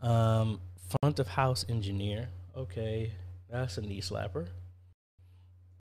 Um, Front of house engineer. Okay, that's a knee slapper.